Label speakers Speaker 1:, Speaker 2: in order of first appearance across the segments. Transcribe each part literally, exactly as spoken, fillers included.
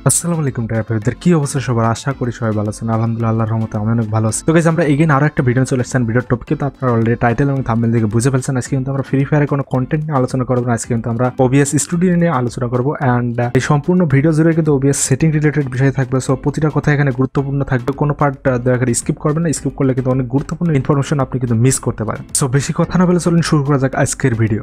Speaker 1: আসসালামু আলাইকুম ট্রাইবারদের কি অবস্থা সবার আশা করি সবাই ভালো আছেন আলহামদুলিল্লাহ আল্লাহর রহমতে আমি অনেক ভালো আছি তো গাইস আমরা এগেইন আরো একটা ভিডিও চলে আসছেন ভিডিওর টপিকে তো আপনারা অলরেডি টাইটেল এবং থাম্বনেল দেখে বুঝে ফেলছেন আজকে কিন্তু আমরা ফ্রি ফায়ারের কোনো কন্টেন্ট নিয়ে আলোচনা করব না আজকে কিন্তু আমরা ওবিএস স্টুডিও নিয়ে আলোচনা করব এন্ড এই সম্পূর্ণ ভিডিও জুড়ে কিন্তু ওবিএস সেটিং রিলেটেড বিষয় থাকবে সো প্রতিটা কথা এখানে গুরুত্বপূর্ণ থাকবে কোনো পার্ট দয়া করে স্কিপ করবেন না স্কিপ করলে কিন্তু অনেক গুরুত্বপূর্ণ ইনফরমেশন আপনি কিন্তু মিস করতে পারেন সো বেশি কথা না বলে চলুন শুরু করা যাক আজকের ভিডিও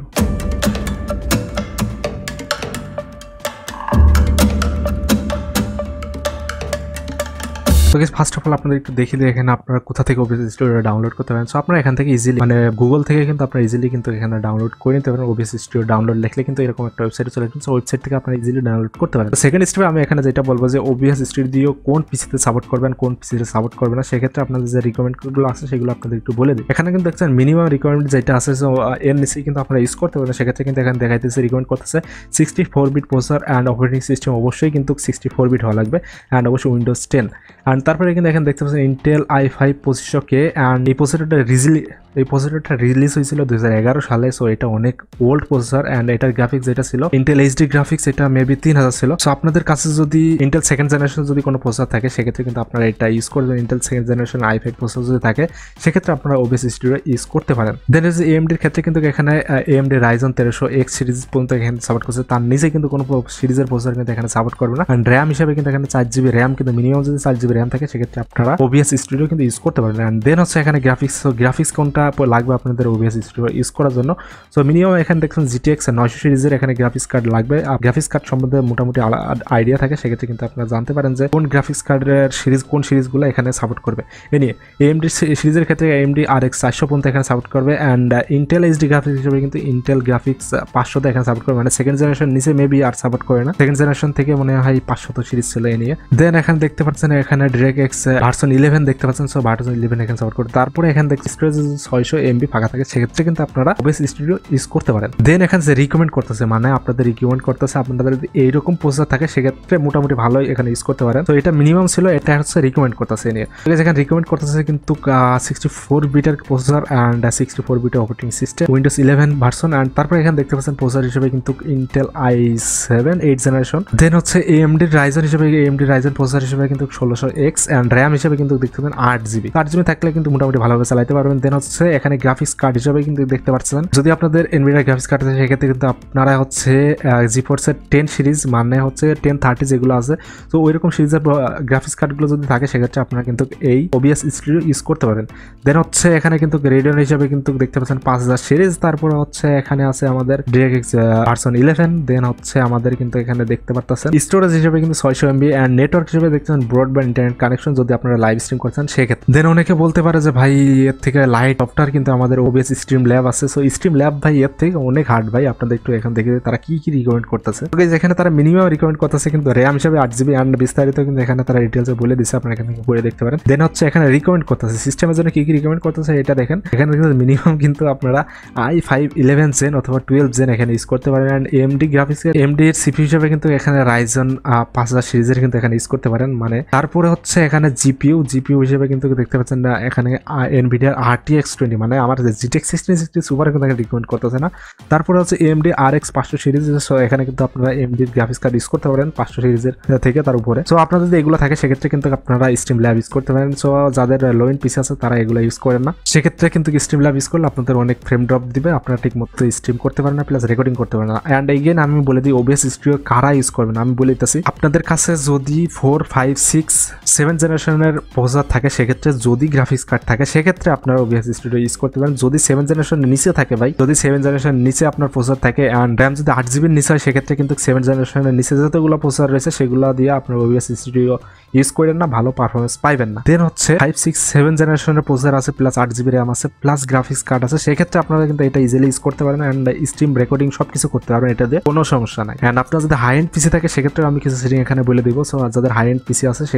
Speaker 1: তো গাইস ফার্স্ট অফ অল আপনাদের একটু দেখিয়ে দিই এখানে আপনারা কোথা থেকে ওবিএস স্টুডিও ডাউনলোড করতে পারেন সো আপনারা এখান থেকে ইজিলি মানে গুগল থেকে কিন্তু আপনারা ইজিলি কিন্তু এখানে ডাউনলোড করে নিতে পারেন ওবিএস স্টুডিও ডাউনলোড লিখলে কিন্তু এরকম একটা ওয়েবসাইটে চলে আসবে সো ওয়েবসাইট থেকে আপনারা ইজিলি ডাউনলোড করতে পারেন তো সেকেন্ড স্টেপে আমি এখানে যেটা বলবো যে ওবিএস স্টুডিও কোন পিসিতে সাপোর্ট করবেন কোন পিসিতে সাপোর্ট করবে না সেক্ষেত্রে আপনাদের যে রিকমেন্ডগুলো আছে সেগুলো আপনাদের একটু বলে দিই এখানে কিন্তু দেখছেন মিনিমাম রিকোয়ারমেন্ট যেটা আছে সো এর নিচেই কিন্তু আপনারা ইউজ করতে পারেন সেক্ষেত্রে কিন্তু এখানে দেখাইতেছে রিকমেন্ড করতেছে sixty four bit processor and operating system অবশ্যই কিন্তু সিক্সটি ফোর বিট হওয়া লাগবে অ্যান্ড অবশ্যই উইন্ডোজ টেন অ্যান্ড তারপরে কিন্তু এখানে দেখতে পাচ্ছেন ইন্টেল আই ফাইভ পঁচিশশো কে অ্যান্ড এই প্রসেসরটা রিজিলি এই প্রসেসরটা রিলিজ হয়েছিল দুই হাজার এগারো সালে সো এটা অনেক ওল্ড প্রসেসর অ্যান্ড এটার গ্রাফিক্স যেটা ছিল ইন্টেল এইচডি গ্রাফিক্স এটা মেবি তিন হাজার ছিল সো আপনাদের কাছে যদি ইন্টেল সেকেন্ড জেনারেশন যদি কোনো প্রসেসর থাকে সেক্ষেত্রে কিন্তু আপনারা এটা ইউজ করবেন Intel second generation i five processor যদি থাকে সেক্ষেত্রে আপনারা ওবিএস স্টুডিও ইউজ করতে পারেন দেন এজ এএমডির ক্ষেত্রে কিন্তু এখানে এএমডি রাইজন তেরোশো এক্স সিরিজ পর্যন্ত এখানে সাপোর্ট করছে তার নিচে কিন্তু কোনো সিরিজের প্রসেসর কিন্তু এখানে সাপোর্ট করবে না অ্যান্ড র্যাম হিসাবে কিন্তু এখানে চার জিবি র্যাম কিন্তু মিনিমাম যদি চার জিবি র্যাম থাকে সেক্ষেত্রে আপনারা ওবিএস স্টুডিও কিন্তু ইউজ করতে পারেন অ্যান্ড দেন হচ্ছে এখানে গ্রাফিক্স সো গ্রাফিক্স কোনটা লাগবে আপনাদের ওবিএস স্টুডিও ইউজ করার জন্য সো মিনিমাম এখানে দেখছেন জিটিএক্স নয়শো সিরিজের এখানে গ্রাফিক্স কার্ড লাগবে আর গ্রাফিক্স কার্ড সম্বন্ধে মোটামুটি আইডিয়া থাকে সেক্ষেত্রে কিন্তু আপনারা জানতে পারেন যে কোন গ্রাফিক্স কার্ডের সিরিজ কোন সিরিজগুলো এখানে সাপোর্ট করবে এ নিয়ে এএমডি সিরিজের ক্ষেত্রে এএমডি আর এক্স চারশো পর্যন্ত এখানে সাপোর্ট করবে অ্যান্ড ইন্টেল এইচডি গ্রাফিক্স হিসেবে কিন্তু ইন্টেল গ্রাফিক্স পাঁচশোতে এখানে সাপোর্ট করবে মানে সেকেন্ড জেনারেশন নিচে মেবি আর সাপোর্ট করে না সেকেন্ড জেনারেশন থেকে মনে হয় পাঁচশত সিরিজ ছিল এ নিয়ে দেন এখানে দেখতে পাচ্ছেন এখানে ডিরেক্ট এক্স ভার্সন ইলেভেন দেখতে পাচ্ছেন সো ভার্সন ইলেভেন এখানে সাপোর্ট করে তারপরে এখানে দেখতে স্টোরেজ ছয়শো এমবি ফাঁকা থাকে সেক্ষেত্রে কিন্তু আপনারা ওবিএস স্টুডিও ইউজ করতে পারেন দেন এখানে যে রিকমেন্ড করতেছে মানে আপনাদের রিকমেন্ড করতেছে আপনাদের যদি এইরকম প্রসেসর থাকে সেক্ষেত্রে মোটামুটি ভালোই এখানে ইউজ করতে পারেন তো এটা মিনিমাম ছিল এটা হচ্ছে রিকমেন্ড করতেছে নিয়ে এখানে রিকমেন্ড করতেছে কিন্তু সিক্সটি ফোর বিটের প্রসেসর অ্যান্ড সিক্সটি ফোর বিটের operating system Windows eleven version and তারপরে এখানে দেখতে পাচ্ছেন প্রসেসর হিসেবে কিন্তু Intel i seven eight generation then হচ্ছে এএমডি রাইজন হিসেবে এএমডি রাইজন প্রসেসর হিসেবে কিন্তু ষোলোশো এক্স অ্যান্ড র্যাম হিসেবে কিন্তু দেখতে পাবেন আট জিবি আট জিবি থাকলে কিন্তু মোটামুটি ভালোভাবে চালাতে পারবেন দেন হচ্ছে এখানে গ্রাফিক্স কার্ড হিসেবে কিন্তু দেখতে পাচ্ছেন যদি আপনাদের এনভিডিয়া গ্রাফিক্স কার্ড আছে সেক্ষেত্রে কিন্তু আপনারা হচ্ছে জিফোর্সের টেন সিরিজ মানে হচ্ছে টেন থার্টি যেগুলো আছে তো ওই রকম সিরিজের গ্রাফিক্স কার্ডগুলো যদি থাকে সেক্ষেত্রে আপনারা কিন্তু এই ওবিএস স্টুডিও ইউজ করতে পারেন দেন হচ্ছে এখানে কিন্তু রেডিয়ন হিসেবে কিন্তু দেখতে পাচ্ছেন পাঁচ হাজার সিরিজ তারপরে হচ্ছে এখানে আছে আমাদের ডিরেক্ট ভার্সন ইলেভেন দেন হচ্ছে আমাদের কিন্তু এখানে দেখতে পাচ্ছেন স্টোরেজ হিসেবে কিন্তু ছয়শো এমবি অ্যান্ড নেটওয়ার্ক হিসেবে দেখছেন ব্রডব্যান্ড ইন্টারনেট কানেকশন যদি আপনারা লাইভ স্ট্রিম করছেন সেক্ষেত্রে দেন অনেকে বলতে পারে যে ভাই এর থেকে লাইট সফটওয়্যার কিন্তু আমাদের ওবিএস স্ট্রিম ল্যাব আছে সো স্ট্রিম ল্যাব ভাই এর থেকে অনেক হার্ড ভাই আপনাদের একটু এখান থেকে তারা কি কি রিকমেন্ড করতেছে যেখানে তারা মিনিমাম রিকমেন্ড করতেছে কিন্তু র্যাম হিসেবে আট জিবি অ্যান্ড বিস্তারিত কিন্তু এখানে তারা ডিটেলসে বলে দিচ্ছে আপনারা এখান থেকে পড়ে দেখতে পারেন দেন হচ্ছে এখানে রিকমেন্ড করতেছে সিস্টেমের জন্য কি কি রিকমেন্ড করতেছে এটা দেখেন এখানে কিন্তু মিনিমাম কিন্তু আপনারা আই ফাইভ ইলেভেন জেন অথবা টুয়েলভ জেন এখানে ইউজ করতে পারেন অ্যান্ড এএমডি গ্রাফিক্স এএমডি এর সিপি হিসেবে কিন্তু এখানে রাইজন পাঁচ হাজার সিরিজের কিন্তু এখানে ইউজ করতে পারেন মানে তারপরে হচ্ছে এখানে জিপিইউ জিপিইউ হিসেবে কিন্তু দেখতে পাচ্ছেন না এখানে এনভিডিয়ার আরটিএক্স টোয়েন্টি মানে আমার জিটেক্স সিক্সটিন সিক্সটি সুপার কিন্তু এখানে রিকমেন্ড করতেছে না তারপরে হচ্ছে এএমডি আর এক্স পাঁচশো সিরিজ সো এখানে কিন্তু আপনারা এএমডির গ্রাফিক্স কার্ড ইউজ করতে পারেন পাঁচশো সিরিজের থেকে তার উপরে সো আপনারা যদি এগুলো থাকে সেক্ষেত্রে কিন্তু আপনারা স্ট্রিম ল্যাব ইউজ করতে পারেন সো যাদের লো এন্ড পিসি আছে তারা এগুলো ইউজ করেন না সেক্ষেত্রে কিন্তু স্ট্রিম ল্যাব ইউজ করলে আপনাদের অনেক ফ্রেম ড্রপ দিবে আপনারা ঠিক মতো স্ট্রিম করতে পারেন না প্লাস রেকর্ডিং করতে পারেন না অ্যান্ড এগেন আমি বলে দিই ওবিএস স্টুডিও কারা ইউজ করবেন আমি বলে দিতেছি আপনাদের কাছে যদি ফোর ফাইভ সিক্স সেভেন জেনারেশনের প্রসেসর থাকে সেক্ষেত্রে যদি গ্রাফিক্স কার্ড থাকে সেক্ষেত্রে আপনারা ওবিএস স্টুডিও ইউজ করতে পারেন যদি সেভেন জেনারেশনের নিচে থাকে ভাই যদি সেভেন জেনারেশনের নিচে আপনার প্রসেসর থাকে অ্যান্ড র্যাম যদি আট জিবির নিচে হয় সেক্ষেত্রে কিন্তু সেভেন জেনারেশনের নিচে যতগুলো প্রসেসর রয়েছে সেগুলো দিয়ে আপনার ওবিএস স্টুডিও ইউজ করেন না ভালো পারফরমেন্স পাইবেন না দেন হচ্ছে ফাইভ সিক্স সেভেন জেনারেশনের প্রসেসর আছে প্লাস আট জিবি র্যাম আছে প্লাস গ্রাফিক্স কার্ড আছে সেক্ষেত্রে আপনারা কিন্তু এটা ইজিলি ইউজ করতে পারেন অ্যান্ড স্ট্রিম রেকর্ডিং সব কিছু করতে পারবেন এটা দিয়ে কোনো সমস্যা নাই অ্যান্ড আপনার যদি হাই এন্ড পিসি থাকে সেক্ষেত্রে আমি কিছু সেটিং এখানে বলে দিব সো যাদের হাই এন্ড পিসি আছে সেক্ষেত্রে পারফেক্ট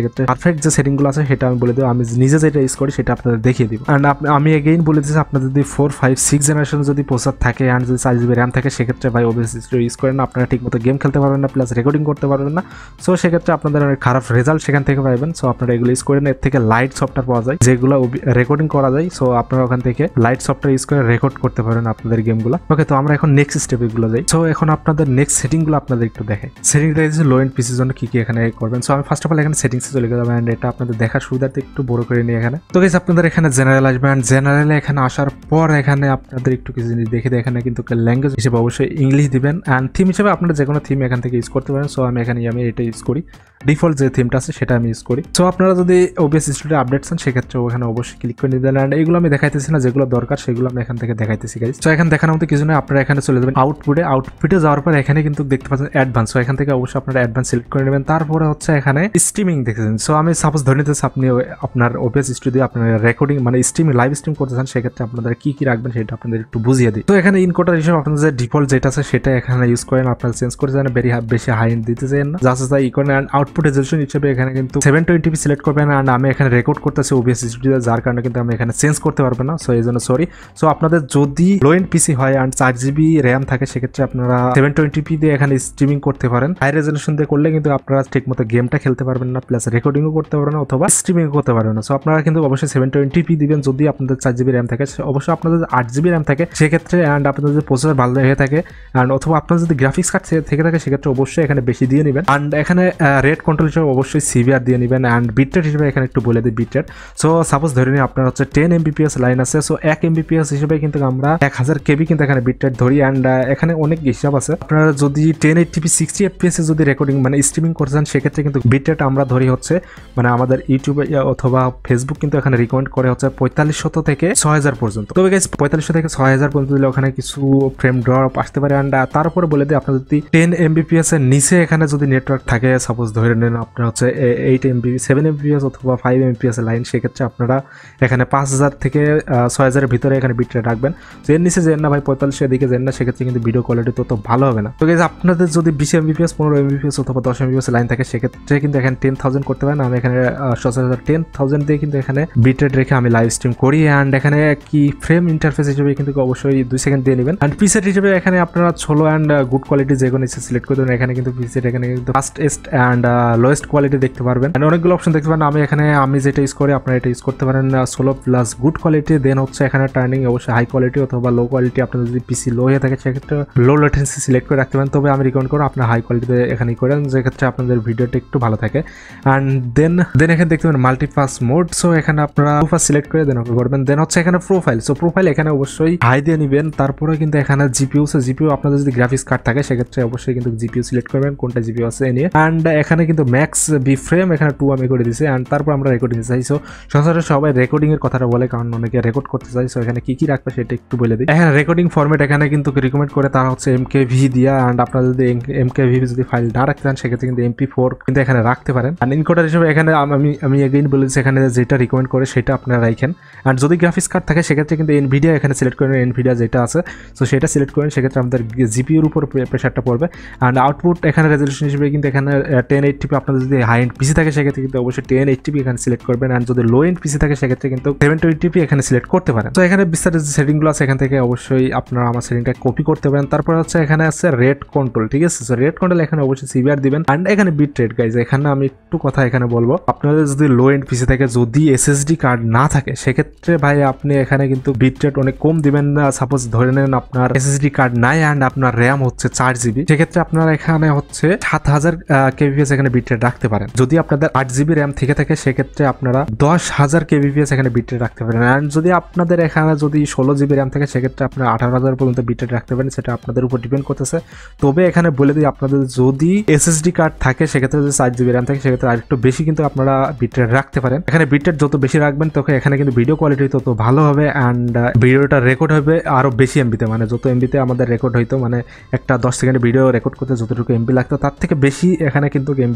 Speaker 1: পারফেক্ট যে সেটিংগুলো আছে সেটা আমি বলে দেবো, আমি নিজে যেটা ইউজ করি সেটা আপনাদের দেখিয়ে দিব। অ্যান্ড আমি এগেইন বলে দিচ্ছি, আপনার যদি ফোর ফাইভ সিক্স জেনারেশন যদি প্রসেসর থাকে অ্যান্ড যদি চার জিবি র্যাম থাকে সেক্ষেত্রে ভাই ওবিএস স্টুডিও ইউজ করেন না, আপনারা ঠিকমতো গেম খেলতে পারবেন না, প্লাস রেকর্ডিং করতে পারবেন না। সো সেক্ষেত্রে আপনাদের অনেক খারাপ রেজাল্ট সেখান থেকে পাবেন। সো আপনারা এগুলো ইউজ করেন। এর থেকে লাইট সফটওয়্যার পাওয়া যায় যেগুলো রেকর্ডিং করা যায়। সো আপনারা ওখান থেকে লাইট সফটওয়্যার ইউজ করে রেকর্ড করতে পারেন আপনাদের গেমগুলো। ওকে, তো আমরা এখন নেক্সট স্টেপে গুলো যাই। সো এখন আপনাদের নেক্সট সেটিংগুলো আপনাদের একটু দেখাই। সেটিং দেখেছি লো এন্ড পিসির জন্য কি কি এখানে করবেন। সো আমি ফার্স্ট অফ অল এখানে সেটিংসে চলে গেলাম অ্যান্ড এটা আপনাদের দেখার সুবিধার্থে একটু বড় করে নিই এখানে। তো গাইস আপনাদের এখানে জেনারেল আসবেন, জেনারেলে এখানে আসার পর এখানে আপনাদের একটু কিছু জিনিস দেখে এখানে কিন্তু ল্যাঙ্গুয়েজ হিসেবে অবশ্যই ইংলিশ দিবেন অ্যান্ড থিম হিসেবে আপনারা যে কোনো থিম এখান থেকে ইউজ করতে পারেন। সো আমি এখানে আমি এটা ইউজ করি, ডিফল্ট যে থিমটা আছে সেটা আমি ইউজ করি। সো আপনারা যদি ওবিএস স্টুডিও আপডেট চান সেক্ষেত্রে ওখানে অবশ্যই ক্লিক করে নিবেন অ্যান্ড এইগুলো আমি দেখাইতেছি না, যেগুলো দরকার সেগুলো আমি এখান থেকে দেখাইতেছি গাইস। সো এখানে দেখানোর মতো কিছু নয়, আপনারা এখানে চলে যাবেন আউটপুটে। আউটপুটে যাওয়ার পর এখানে কিন্তু দেখতে পাচ্ছেন অ্যাডভান্স। সো এখান থেকে অবশ্যই আপনারা অ্যাডভান্স সিলেক্ট করে নেবেন। তারপরে হচ্ছে এখানে স্ট্রিমিং দেখেছেন। সো আমি সাপোজ ধরে নিতেছি আপনি আপনার ওবিএস স্টুডিও আপনার রেকর্ডিং মানে স্ট্রিম লাইভ স্ট্রিম করতে চান, সেক্ষেত্রে আপনাদের কি কি রাখবেন সেটা আপনাদের একটু বুঝিয়ে দিই। তো এখানে ইনকোডার হিসেবে আপনাদের যে ডিফল্ট যেটা আছে সেটা এখানে ইউজ করেন, আপনারা চেঞ্জ করে যান, বেরি বেশি হাই দিতে চান না, জাস্ট তাই ই করেন। অ্যান্ড আউটপুট রেজলিউশন হিসেবে এখানে কিন্তু সেভেন টোয়েন্টি পি সিলেক্ট করবেন অ্যান্ড আমি এখানে রেকর্ড করতেছি ওবিএস স্টুডিও, যার কারণে কিন্তু আমি এখানে চেঞ্জ করতে পারবো না। সো এই জন্য সরি। সো আপনাদের যদি লো এন্ড পিসি হয় অ্যান্ড চার জিবি র্যাম থাকে সেক্ষেত্রে আপনারা সেভেন টোয়েন্টি পি দিয়ে এখানে স্ট্রিমিং করতে পারেন। হাই রেজলিউশন দিয়ে করলে কিন্তু আপনারা ঠিক মতো গেমটা খেলতে পারবেন না, প্লাস রেকর্ডিংও করতে পারবেন না অথবা স্ট্রিমিং করতে পারবেন না। সো আপনারা কিন্তু অবশ্যই সেভেন টোয়েন্টি পি দিবেন যদি আপনাদের চার জিবি র্যাম থাকে। অবশ্যই আপনাদের আট জিবি র্যাম থাকে সেক্ষেত্রে অ্যান্ড আপনাদের যদি প্রসেসর ভালো হয়ে থাকে অ্যান্ড অথবা আপনার যদি গ্রাফিক্স কার্ড থেকে থাকে সেক্ষেত্রে অবশ্যই এখানে বেশি দিয়ে নেবেন। অ্যান্ড এখানে রেট কন্ট্রোল হিসেবে অবশ্যই সিভিআর দিয়ে নেবেন অ্যান্ড বিটরেট হিসেবে এখানে একটু বলে দিই বিটরেট। সো সাপোজ ধরে নিই আপনার হচ্ছে টেন এমবিপিএস লাইন আছে। সো এক এমবিপিএস হিসেবে কিন্তু আমরা এক হাজার কেবি কিন্তু এখানে বিটরেট ধরি অ্যান্ড এখানে অনেক হিসাব আছে। আপনারা যদি টেন এইটটিপি সিক্সটি এফপিএস যদি রেকর্ডিং মানে স্ট্রিমিং করছেন সেক্ষেত্রে কিন্তু বিটরেট আমরা ধরি হচ্ছে মানে আমাদের ইউটিউবে অথবা ফেসবুক কিন্তু এখানে রিকমেন্ড করে হচ্ছে পঁয়তাল্লিশশত থেকে ছয় হাজার পর্যন্ত। তবে গাইস পঁয়তাল্লিশশো থেকে ছয় হাজার পর্যন্ত দিলে ওখানে কিছু ফ্রেম ড্রপ আসতে পারে। অ্যান্ড তারপরে বলে দিই আপনার যদি টেন এমবিপিএস এর নিচে এখানে যদি নেটওয়ার্ক থাকে, সাপোজ ধরে নেন আপনার হচ্ছে এইট এমবি সেভেন এমবিপিএস অথবা ফাইভ এমবিপিএস এর লাইন, সেক্ষেত্রে আপনারা এখানে পাঁচ হাজার থেকে ছয় হাজারের ভিতরে এখানে বিটরেট রাখবেন। তো এর নিচে যেন না ভাই পঁয়তাল্লিশের দিকে যেন না, সেক্ষেত্রে কিন্তু ভিডিও কোয়ালিটি তত ভালো হবে না। তো গাইস আপনাদের যদি বিশ এমবিপিএস পনেরো এমবিপিএস অথবা দশ এমবিপিএস লাইন থাকে সেক্ষেত্রে কিন্তু এখানে টেন থাউজেন্ড করতে পারেন। আমি এখানে সচরাচর টেন থাউজেন্ড দিয়ে কিন্তু এখানে বিটরেট রেখে আমি লাইভ স্ট্রিম করি অ্যান্ড এখানে কি ফ্রেম ইন্টারফেস হিসেবে কিন্তু অবশ্যই দুই সেকেন্ড দিয়ে নেবেন। অ্যান্ড পিসেট হিসেবে এখানে আপনারা ছোলো অ্যান্ড গুড কোয়ালিটি যে কোনো সিলেক্ট করে দেবেন। এখানে কিন্তু পিসেট এখানে কিন্তু ফাস্টেস্ট অ্যান্ড লোয়েস্ট কোয়ালিটি দেখতে পারবেন অ্যান্ড অনেকগুলো অপশন দেখতে পারেন। আমি এখানে আমি যেটা ইউজ করি আপনারা এটা ইউজ করতে পারেন solo plus good quality. Then হচ্ছে এখানে টার্নিং অবশ্যই হাই কোয়ালিটি অথবা লো কোয়ালিটি। আপনার যদি পিসি লো হয়ে থাকে সেক্ষেত্রে লো লেটেন্সি সিলেক্ট করে রাখতে পারেন। তবে আমি রিকমেন্ড করবো আপনার হাই কোয়ালিটিতে এখানে করেন, যেক্ষেত্রে আপনাদের ভিডিওটা একটু ভালো থাকে। অ্যান্ড দেন দেন এখানে দেখতে পারেন মাল্টিপাস মোড। সো এখানে আপনারা প্রোফাইল সিলেক্ট করে দেন ওকে করবেন। দেন হচ্ছে এখানে প্রোফাইল। সো প্রোফাইল এখানে অবশ্যই হাই দিয়ে নেবেন। তারপরে কিন্তু এখানে জিপিইউ সো জিপিইউ আপনাদের যদি গ্রাফিক্স কার্ড থাকে সেক্ষেত্রে অবশ্যই কিন্তু জিপিইউ সিলেক্ট করবেন কোনটা জিপিইউ আছে এ নিয়ে। অ্যান্ড এখানে কিন্তু ম্যাক্স বি ফ্রেম এখানে টু আমি করে দিয়েছি। অ্যান্ড তারপর আমরা রেকর্ডিং চাই। সো সচরাচর সবাই রেকর্ডিং এর কথাটা বলে কারণ অনেকে রেকর্ড করতে চাই। সো এখানে কি কি রাখবে সেটা একটু বলে দিই। এখানে রেকর্ডিং ফরম্যাট এখানে কিন্তু রিকমেন্ড করে তারা হচ্ছে এমকেভি দিয়া। অ্যান্ড আপনারা যদি এমকেভি যদি ফাইল না রাখতে চান সেক্ষেত্রে কিন্তু এমপি ফোর কিন্তু এখানে রাখতে পারেন। অ্যান্ড ইনকোডার হিসেবে এখানে আমি আমি এগেইন বলেছি এখানে যেটা রিকমেন্ড করে সেটা আপনারা রাখেন। অ্যান্ড যদি গ্রাফিক্স কার্ড থাকে সেক্ষেত্রে কিন্তু এনভিডিয়া এখানে সিলেক্ট করেন, এনভিডিয়া যেটা আছে সো সেটা সিলেক্ট করেন, সেক্ষেত্রে আমাদের জিপিইউর উপর প্রেশারটা পড়বে। অ্যান্ড আউটপুট এখানে রেজলিউশন হিসেবে কিন্তু এখানে টেন এইটটিপি আপনাদের যদি হাই এন্ড পিসি থাকে সেক্ষেত্রে কিন্তু অবশ্যই টেন এইটটিপি এখানে সিলেক্ট করবেন। অ্যান্ড যদি লো এন্ড পিসি থাকে সেক্ষেত্রে কিন্তু সেভেন টোয়েন্টিপি এখানে সিলেক্ট করতে পারেন। তো এখানে বিস্তারিত যে সেটিংগুলো আছে এখান থেকে অবশ্যই আপনারা আমার সেটিংটা কপি করতে পারেন। তারপর হচ্ছে এখানে আছে রেট কন্ট্রোল, ঠিক আছে। সো রেট কন্ট্রোল এখানে অবশ্যই সিভিআর দিবেন। অ্যান্ড এখানে বিট রেট গাইজ এখানে আমি একটু কথা এখানে বলবো, আপনাদের যদি লো এন্ড পিসি থাকে যদি এসএসডি কার্ড না থাকে সেক্ষেত্রে ভাই আপনি এখানে কিন্তু বিট রেট অনেক কম দিবেন না। সাপোজ ধরে নেন আপনার এসএসডি কার্ড নাই অ্যান্ড আপনার র্যাম হচ্ছে চার জিবি, সেক্ষেত্রে আপনারা এখানে হচ্ছে সাত হাজার কেবিপিএস এখানে বিট রেট রাখতে পারেন। যদি আপনাদের আট জিবি র্যাম থেকে থাকে সেক্ষেত্রে আপনারা দশ হাজার কেবিপিএস এখানে বিট রেট রাখতে পারেন। অ্যান্ড যদি আপনাদের এখানে যদি ষোলো জিবি র্যাম থাকে সেক্ষেত্রে আপনারা আঠারো হাজার পর্যন্ত বিট রেট রাখতে পারেন, সেটা আপনাদের উপর ডিপেন্ড করতেছে। তবে এখানে বলে দিই আপনাদের যদি এসএসডি কার্ড থাকে সেক্ষেত্রে যদি চার জিবি র্যাম থাকে সেক্ষেত্রে আরেকটু বেশি কিন্তু আপনারা বিট রেট রাখতে পারেন। এখানে বিট রেট যত বেশি রাখবেন তখন এখানে কিন্তু ভিডিও কোয়ালিটি তত ভালো হবে অ্যান্ড ভিডিওটা রেকর্ড হবে আরো বেশি এমবিতে, মানে যত এমবিতে আমাদের রেকর্ড হইতো মানে একটা দশ সেকেন্ডের ভিডিও রেকর্ড করতে যতটুকু এমবি লাগতো তার থেকে বেশি এখানে কিন্তু এমবি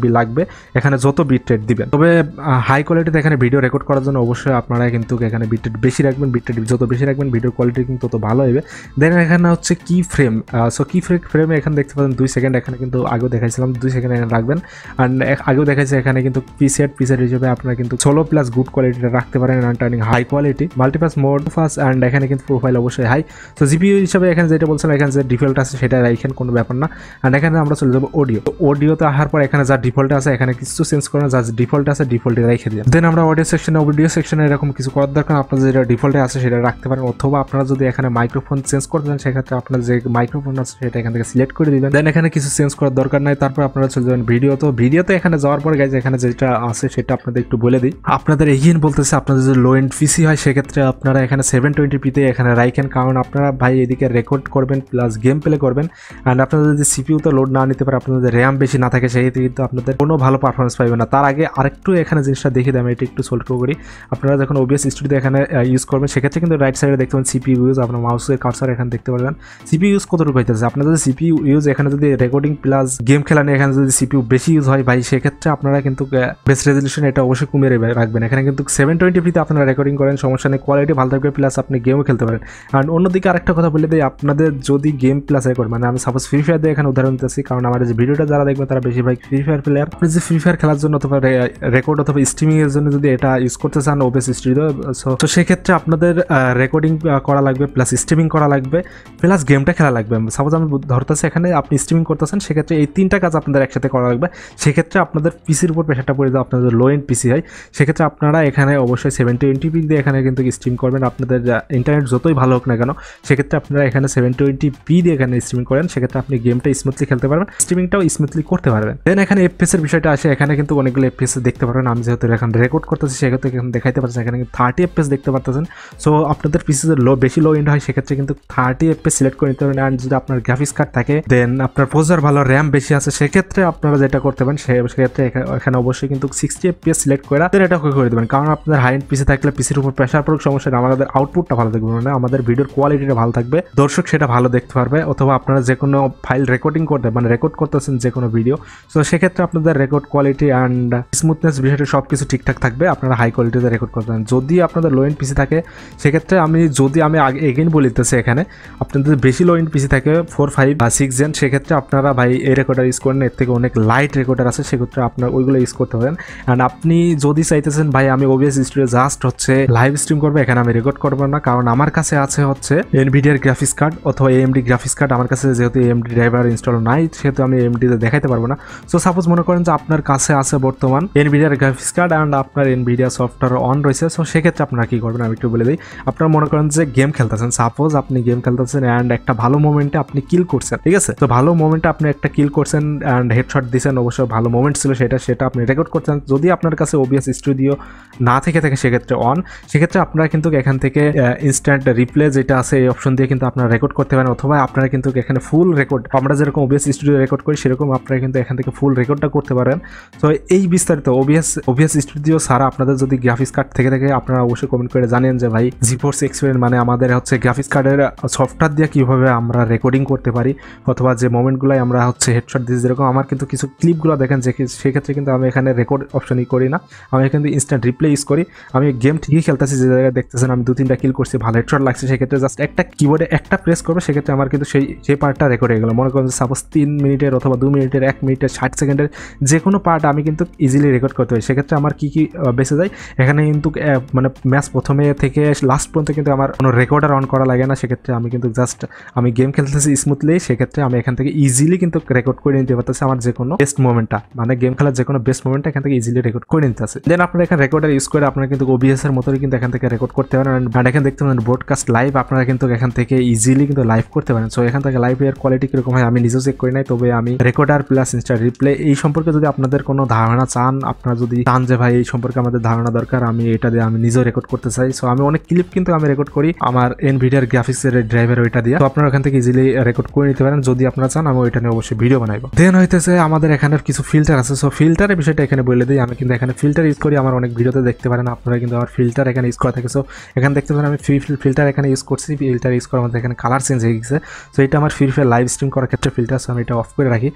Speaker 1: এমবি লাগবে এখানে যত বিট রেট দিবেন। তবে হাই কোয়ালিটিতে এখানে ভিডিও রেকর্ড করার জন্য অবশ্যই আপনারা কিন্তু এখানে বিট রেট বেশি রাখবেন, বিট রেট যত বেশি রাখবেন ভিডিওর কোয়ালিটি কিন্তু তত ভালো হবে। দেন এখানে হচ্ছে কি ফ্রেম, সো কি ফ্রেমে এখানে দেখতে পাচ্ছেন দুই সেকেন্ড, এখানে কিন্তু আগেও দেখাইছিলাম দুই সেকেন্ড এখানে রাখবেন। অ্যান্ড আগেও দেখাইছে এখানে কিন্তু পিসেট পিসেট হিসেবে আপনারা কিন্তু ষোলো প্লাস গুড কোয়ালিটিটা রাখতে পারেন, and turning high quality multipass mode fast, and এখানে কিন্তু প্রোফাইল অবশ্যই হাই। তো জিপিইউ হিসাবে এখানে যেটা বলছিলাম এখানে যে ডিফল্ট আছে সেটা রাখেন, কোনো ব্যাপার না। অ্যান্ড এখানে আমরা চলে যাবো অডিও। অডিওতে আসার পর এখানে যা ডিফল্ট আছে এখানে কিছু চেঞ্জ করেন, যা ডিফল্ট আছে ডিফল্টে রেখে দিন। দেন আমরা অডিও সেকশনে অডিও সেকশনে এরকম কিছু করার দরকার, আপনাদের যেটা ডিফল্টে আছে সেটা রাখতে পারেন, অথবা আপনারা যদি এখানে মাইক্রোফোন চেঞ্জ করতে চান সেক্ষেত্রে আপনার যে মাইক্রোফোন আছে সেটা এখান থেকে সিলেক্ট করে দিবেন। দেন এখানে কিছু চেঞ্জ করার দরকার নাই। তারপর আপনারা চলে যাবেন ভিডিও। তো ভিডিওতে এখানে যাওয়ার পর গাইজ এখানে যেটা আছে সেটা আপনাদের একটু বলে দিই। আপনাদের এগেইন বলতেছে আপনাদের যদি লো এন্ড পিসি হয় সেক্ষেত্রে আপনারা এখানে সেভেন টোয়েন্টি পিতে এখানে রাখেন, কারণ আপনারা ভাই এদিকে রেকর্ড করবেন প্লাস গেম প্লে করবেন। অ্যান্ড আপনাদের যদি সিপিইউতে লোড না নিতে পারে, আপনাদের র্যাম বেশি না থাকে সেক্ষেত্রে কিন্তু আপনাদের কোনো ভালো পারফরমেন্স পাইবে না। তার আগে আরেকটু এখানে জিনিসটা দেখে দেয়, আমি এটা একটু সোল্ড করি। আপনারা যখন ওবিএস স্টুডিও এখানে ইউজ করবেন সেক্ষেত্রে কিন্তু রাইট সাইডে দেখতে পাবেন সিপিইউ ইউজ, আপনার মাউসের কার্সার এখানে দেখতে পারবেন সিপিইউ ইউজ কতটুকু হইতেছে। আপনার যদি সিপিইউ ইউজ এখানে যদি রেকর্ডিং প্লাস গেম খেলা নিয়ে এখানে যদি সিপিইউ বেশি ইউজ হয় ভাই সেক্ষেত্রে আপনারা কিন্তু বেস রেজলিউশন এটা অবশ্যই কমিয়ে রাখবেন। এখানে কিন্তু সেভেন টোয়েন্টি পিতে আপনারা রেকর্ডিং করেন সমস্যা নেই, কোয়ালিটি ভালো থাকবে প্লাস আপনি গেমও খেলতে পারেন। আর অন্যদিকে আরেকটা কথা বলে দিই, আপনাদের যদি গেম প্লাস রেকর্ড মানে আমি সাপোজ ফ্রি ফায়ার দিয়ে এখানে উদাহরণ দিতেছি, কারণ আমার যে ভিডিওটা যারা দেখবেন তারা বেশিরভাগ ফ্রি ফায়ার প্লেয়ার। আপনি যে ফ্রি ফায়ার খেলার জন্য অথবা রেকর্ড অথবা স্ট্রিমিং এর জন্য যদি এটা ইউজ করতে চান ওবিএস স্টুডিও, তো সেক্ষেত্রে আপনাদের রেকর্ডিং করা লাগবে প্লাস স্ট্রিমিং করা লাগবে প্লাস গেমটা খেলা লাগবে। সাপোজ আমি ধরতেছি এখানে আপনি স্ট্রিমিং করতেছেন, সেক্ষেত্রে এই তিনটা কাজ আপনাদের একসাথে করা লাগবে। সেক্ষেত্রে আপনাদের পিসির উপর প্রেশারটা পড়ে দেওয়া, আপনাদের লো এন্ড পিসি হয় সেক্ষেত্রে আপনারা এখানে অবশ্যই সেভেন টোয়েন্টি পি দিয়ে এখানে কিন্তু স্ট্রিম করবেন। আপনাদের ইন্টারনেট যতই ভালো হোক না কেন সেক্ষেত্রে আপনারা এখানে সেভেন টোয়েন্টি পি দিয়ে এখানে স্ট্রিমিং করেন, সেক্ষেত্রে আপনি গেমটা স্মুথলি খেলতে পারবেন, স্ট্রিমিংটাও স্মুথলি করতে পারবেন। দেন এখানে এফপিএস এর বিষয়টা আসে, এখানে কিন্তু অনেকগুলো এফপিএস দেখতে পারবেন। আমি যেহেতু এখানে রেকর্ড করতেছি সেক্ষেত্রে এখানে দেখাইতে পারছেন, এখানে কিন্তু থার্টি এফপিএস দেখতে পারতেছেন। সো আপনাদের পিসি লো বেশি লো এন্ড হয় সেক্ষেত্রে কিন্তু থার্টি এফপিএস সিলেক্ট করে নিতে পারেন। অ্যান্ড যদি আপনার গ্রাফিক্স কার্ড থাকে দেন আপনার প্রসেসর ভালো র্যাম বেশি আছে সেক্ষেত্রে আপনারা যেটা করতে পারেন সেক্ষেত্রে এখানে অবশ্যই কিন্তু সিক্সটি এফপিএস সিলেক্ট করে দেন এটা করে দেবেন, কারণ আপনাদের হাই এন্ড পিসি থাকলে পিসির উপর প্রেশার পড়ুক সমস্যা নেই, আমাদের আউটপুটটা ভালো থাকবে, মানে আমাদের ভিডিওর কোয়ালিটিটা ভালো থাকবে, দর্শক সেটা ভালো দেখতে পারবে। অথবা আপনারা যে কোনো ফাইল রেকর্ডিং করতে মানে রেকর্ড করতেছেন যে কোনো ভিডিও, তো সেক্ষেত্রে আপনাদের রেকর্ড কোয়ালিটি অ্যান্ড স্মুথনেস বিষয়টা সব কিছু ঠিকঠাক থাকবে, আপনারা হাই কোয়ালিটিতে রেকর্ড করতেন। যদি আপনাদের লো এন্ড পিসি থাকে সেক্ষেত্রে আমি যদি আমি আগে এগেইন বলিতেছি এখানে আপনাদের বেশি লো এন্ড পিসি থাকে ফোর ফাইভ বা সিক্স জেন, সেক্ষেত্রে আপনারা ভাই এই রেকর্ডার ইউজ করেন, এর থেকে অনেক লাইট রেকর্ডার আছে সেক্ষেত্রে আপনার ওইগুলো ইউজ করতে পারেন। অ্যান্ড আপনি যদি চাইতেছেন ভাই আমি ওবিএস স্টুডিও জাস্ট হচ্ছে লাইভ স্ট্রিম করবো, এখানে আমি রেকর্ড করবো না, কারণ আমার কাছে আছে হচ্ছে এনভিডিয়ার গ্রাফিক্স কার্ড অথবা এএমডি গ্রাফিক্স কার্ড, আমার কাছে যেহেতু এএমডি ড্রাইভার ইনস্টল নাই সেহেতু আমি এএমডিতে দেখাইতে পারবো না। সো সাপোজ মনে করেন যে আপনার কাছে আছে বর্তমান এনভিডিয়ার গ্রাফিক্স কার্ড অ্যান্ড আপনার এনভিডিয়া সফটওয়্যার অন রয়েছে, সো সেক্ষেত্রে আপনারা কি করবেন আমি একটু বলে দিই। আপনারা মনে করেন যে গেম খেলতেছেন, সাপোজ আপনি গেম খেলতেছেন অ্যান্ড একটা ভালো মোমেন্টে আপনি কিল করছেন, ঠিক আছে, তো ভালো মোমেন্টে আপনি একটা কিল করছেন অ্যান্ড হেডশট দিয়েছেন, অবশ্য ভালো মোমেন্ট ছিল সেটা সেটা আপনি রেকর্ড করছেন। যদি আপনার কাছে ওবিএস স্টুডিও না থেকে থাকে সেক্ষেত্রে অন, সেক্ষেত্রে আপনারা কিন্তু এখান থেকে ইনস্ট্যান্ট রিপ্লে যেটা আছে এই অপশন দিয়ে কিন্তু আপনারা রেকর্ড করতে পারেন, অথবা আপনারা কিন্তু এখানে ফুল রেকর্ড আমরা যেরকম ওবিএস স্টুডিও রেকর্ড করি সেরকম আপনারা কিন্তু এখান থেকে ফুল রেকর্ডটা করতে পারেন। তো এই বিস্তারিত ওবিএস ওবিএস স্টুডিও ছাড়া আপনাদের যদি গ্রাফিক্স কার্ড থেকে থাকে আপনারা অবশ্যই কমেন্ট করে জানেন যে ভাই জিফোর্স এক্সপেরিয়েন্স মানে আমাদের হচ্ছে গ্রাফিক্স কার্ডের সফটওয়্যার দিয়ে কীভাবে আমরা রেকর্ডিং করতে পারি, অথবা যে মোমেন্টগুলোই আমরা হচ্ছে হেডশট দিই, যেরকম আমার কিন্তু কিছু ক্লিপগুলো দেখেন যে সেক্ষেত্রে কিন্তু আমি এখানে রেকর্ড অপশনই করি না, আমি কিন্তু ইনস্ট্যান্ট রিপ্লে ইউজ করি। আমি গেম ঠিকই খেলতেছি, যে জায়গায় দেখতেছেন আমি দু তিনটা কিল করছি, ভালো হেডশট লাগছে, সেক্ষেত্রে জাস্ট একটা কিবোর্ডে একটা প্রেস করবে সেক্ষেত্রে আমার কিন্তু সেই সেই পার্টটা রেকর্ড হয়ে গেল। মনে করেন যে সাপোজ তিন মিনিটের অথবা দু মিনিটের এক মিনিটের ষাট সেকেন্ডের যে কোনো পার্ট আমি কিন্তু ইজিলি রেকর্ড করতে পারি। সেক্ষেত্রে আমার কী কী বেঁচে যায় এখানে কিন্তু মানে ম্যাচ প্রথমে থেকে লাস্ট পর্যন্ত কিন্তু আমার কোনো রেকর্ডার অন করা লাগে না, সেক্ষেত্রে আমি কিন্তু জাস্ট আমি গেম খেলতেছি স্মুথলি, সেক্ষেত্রে আমি এখান থেকে ইজিলি কিন্তু রেকর্ড করে নিতে পারতেছি আমার যে কোনো বেস্ট মোমেন্টটা, মানে গেম খেলার যে কোনো বেস্ট মোমেন্টটা এখান থেকে ইজিলি রেকর্ড করে নিতে আছে। দেন আপনারা এখানে রেকর্ডার ইউজ করে আপনারা কিন্তু ওবিএস এর মতোই কিন্তু এখান থেকে রেকর্ড করতে পারেন। আর এখানে দেখতে পারেন ব্রডকাস্ট লাইভ, আপনারা কিন্তু এখান থেকে ইজিলি কিন্তু লাইভ করতে পারেন। সো এখান থেকে লাইভ এর কোয়ালিটি কিরকম হয় আমি নিজেও চেক করি নাই, তবে আমি রেকর্ডার প্লাস ইনস্টা রিপ্লে এই সম্পর্কে যদি আপনাদের কোনো ধারণা চান, আপনারা যদি চান যে ভাই এই সম্পর্কে আমাদের ধারণা দরকার, আমি এটা দিয়ে আমি নিজেও রেকর্ড করতে চাই, সো আমি অনেক ক্লিপ কিন্তু আমি রেকর্ড করি আমার এনভিডিয়ার গ্রাফিক্স এর ড্রাইভার ওইটা দিয়ে, তো আপনারা এখান থেকে ইজিলি রেকর্ড করে নিতে পারেন যদি আপনারা চান, আমি ওইটা নিয়ে অবশ্যই ভিডিও বানাইবো। দেন হইতেছে আমাদের এখানে কিছু ফিল্টার আছে, সো ফিল্টারের বিষয়টা এখানে বলে দিই। আমি কিন্তু এখানে ফিল্টার ইউজ করি, আমার অনেক ভিডিওতে দেখতে পারেন আপনারা কিন্তু আমার ফিল্টার এখানে ইউজ করা থাকে। সো এখানে দেখতে পারেন আমি ফ্রি ফিল্টার এখানে ইউজ করছি, ফিল্টার ইউজ করার মধ্যে এখানে কালার চেঞ্জ হয়ে গেছে, সো এটা আমার ফ্রি ফায়ার লাইভ স্ট্রিম করার ক্ষেত্রে ফিল্টার, সো আমি এটা অফ করে রাখি।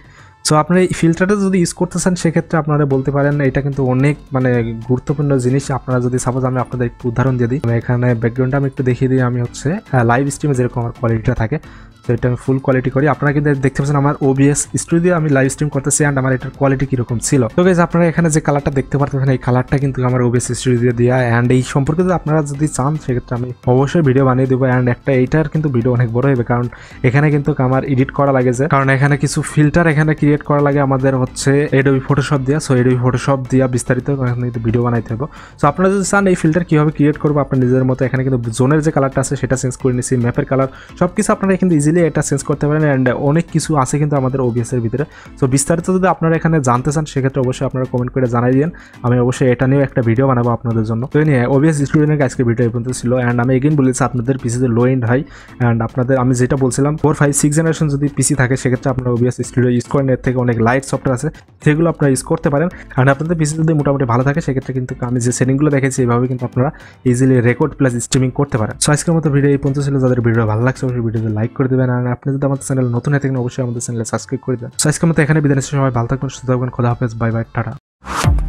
Speaker 1: সো আপনারা এই ফিল্টারটা যদি ইউজ করতেছেন সেক্ষেত্রে আপনারা বলতে পারেন এটা কিন্তু অনেক মানে গুরুত্বপূর্ণ জিনিস। আপনারা যদি সাপোজ আমি আপনাদের একটু উদাহরণ দিয়ে দিই, এখানে ব্যাকগ্রাউন্ডটা আমি একটু দেখিয়ে দিই। আমি হচ্ছে লাইভ স্ট্রিমে যেরকম আমার কোয়ালিটিটা থাকে তো এটা আমি ফুল কোয়ালিটি করি। আপনারা কিন্তু দেখতে পাচ্ছেন আমার ওবিএস স্টুডিও আমি লাইভ স্ট্রিম করতেছি অ্যান্ড আমার এটার কোয়ালিটি কীরকম ছিল। তো গাইস আপনারা এখানে যে কালারটা দেখতে পাচ্ছেন এই কালারটা কিন্তু আমার ওবিএস স্টুডিও দেওয়া, অ্যান্ড এই সম্পর্কে যদি আপনারা যদি চান সেক্ষেত্রে আমি অবশ্যই ভিডিও বানিয়ে দেবো। অ্যান্ড একটা এইটার কিন্তু ভিডিও অনেক বড় হবে, কারণ এখানে কিন্তু আমার এডিট করা লাগে যে, কারণ এখানে কিছু ফিল্টার এখানে ক্রিয়েট করা লাগে আমাদের হচ্ছে এডোবি ফটোশপ দিয়া। সো এডোবি ফটোশপ দিয়া বিস্তারিত এখানে কিন্তু ভিডিও বানাইতে হবে। সো আপনারা যদি চান এই ফিল্টার কীভাবে ক্রিয়েট করবো আপনার নিজের মতো, এখানে কিন্তু জোনের যে কালারটা আছে সেটা চেঞ্জ করে নিচ্ছি, ম্যাপের কালার সব কিছু আপনারা কিন্তু ইজিলি এটা চেঞ্জ করতে পারেন। অ্যান্ড অনেক কিছু আছে কিন্তু আমাদের ওবিএস এর ভিতরে। সো বিস্তারিত যদি আপনারা এখানে জানতে চান সেক্ষেত্রে অবশ্যই আপনারা কমেন্ট করে জানাই দিন, আমি অবশ্যই এটা নিয়েও একটা ভিডিও বানাবো আপনাদের জন্য। তো নিয়ে ওবিএস স্টুডিওর আজকে ভিডিও এই পর্যন্ত ছিল। অ্যান্ড আমি এগেইন বলেছি আপনাদের পিসিতে লো এন্ড হাই, অ্যান্ড আপনাদের আমি যেটা বলছিলাম ফোর ফাইভ সিক্স জেনারেশন যদি পিসি থাকে সেক্ষেত্রে আপনারা ওবিএস স্টুডিও ইউজ করেন, এর থেকে অনেক লাইট সফটওয়্যার আছে সেগুলো আপনারা ইউজ করতে পারেন। অ্যান্ড আপনাদের পিসি যদি মোটামুটি ভালো থাকে সেক্ষেত্রে কিন্তু আমি যে সেটিংগুলো দেখেছি এইভাবে কিন্তু আপনারা ইজিলি রেকর্ড প্লাস স্ট্রিমিং করতে পারেন। সো আজকের মতো ভিডিও এই পর্যন্ত ছিল। যাদের ভিডিও ভালো লাগছে অবশ্যই ভিডিওতে লাইক করে দেবেন, আর আপনি যদি আমাদের চ্যানেল নতুন হয়ে থাকেন অবশ্যই আমাদের চ্যানেলে সাবস্ক্রাইব করে দেন। সো আজকের মতো এখানে বিদায় নিচ্ছি, সবাই ভালো থাকবেন, সুস্থ থাকবেন, খোদা হাফেজ, বাই বাই, টাটা।